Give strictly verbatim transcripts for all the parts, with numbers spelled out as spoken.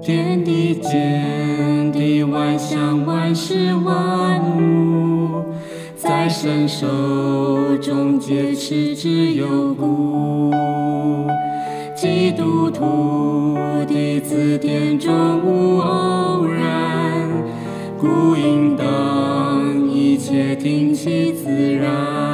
天地间的万象万事万物，在神手中皆持之有故。基督徒的字典中无偶然，故应当一切听其自然。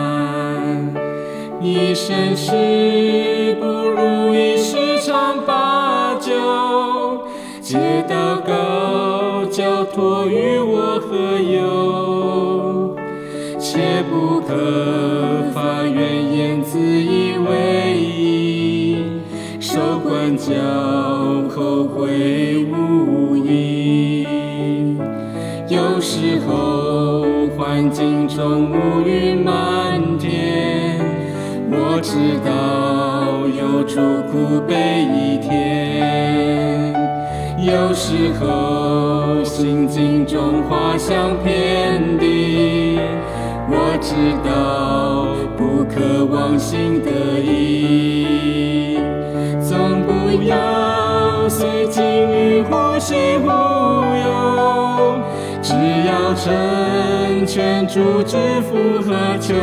一生事不如意十常八九，皆祷告交托与我何有？切不可发怨言，自以为义，受管教后悔无益。有时候环境中乌云漫天，我知道有主苦悲一天。有时候心境中花香遍地，我知道不可忘心得意。总不要随境遇忽喜忽忧，只要成全主之福和求。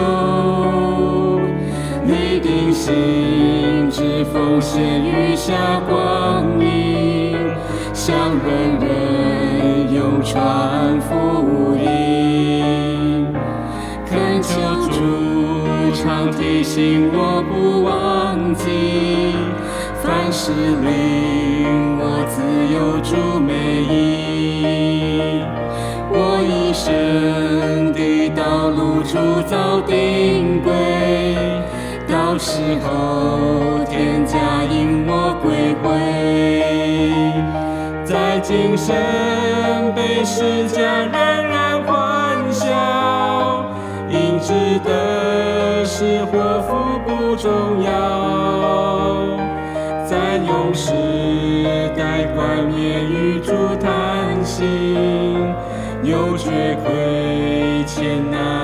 立定心志奉献余下光阴，向人人永传福音。恳求主常提醒我不忘记，凡事令我自有主美意。我一生的道路主早定规，到时候天家引我归回。在今生被世家冉冉欢笑，应知得失祸福不重要。在永世代冠冕与主谈心，有绝亏欠难